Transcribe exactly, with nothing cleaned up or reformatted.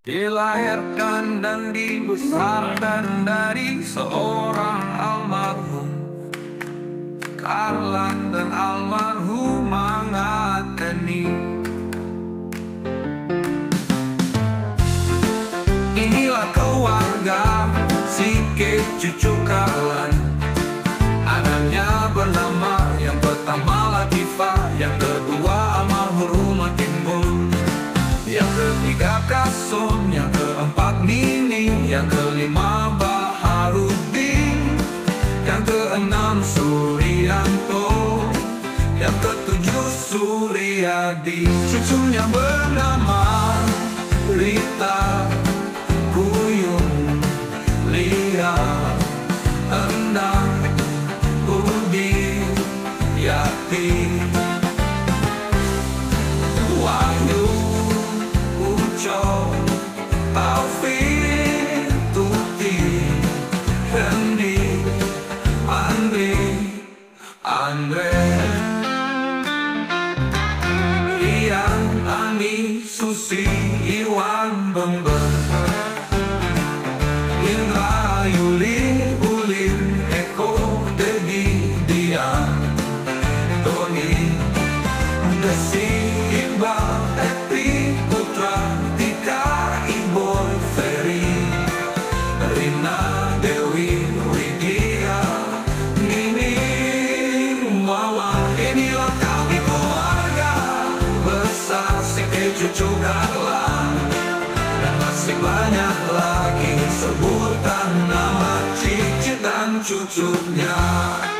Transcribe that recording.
Dilahirkan dan dibesarkan dari seorang almarhum Karlan dan almarhumah Ngateni. Inilah keluarga si cucu Karlan. Anaknya bernama yang pertama Latifah, yang kedua almarhumah Timbul, yang ketiga Kasum, yang keempat Nini, yang kelima Baharudin, yang keenam Suryanto, yang ketujuh Suryadi. Cucunya bernama Rita, Kuyung, Lia, Endang, Budi, Yati, Wahyu, Taufik, Tuti, Hendy, Andri, Andre, Ian, Ani, Susi, Iwan, Bember, Indra, Yuli, Ulin, Eko, Dedi, Dian, Tony, Desi, Iqbal, Epi, Putra, Tika, Iboy, Ferry, Rina, Dewi, Widya, Nini, Mama. Inilah kami keluarga besar si cucu Karlan, dan masih banyak lagi sebutan nama cicit dan cucunya.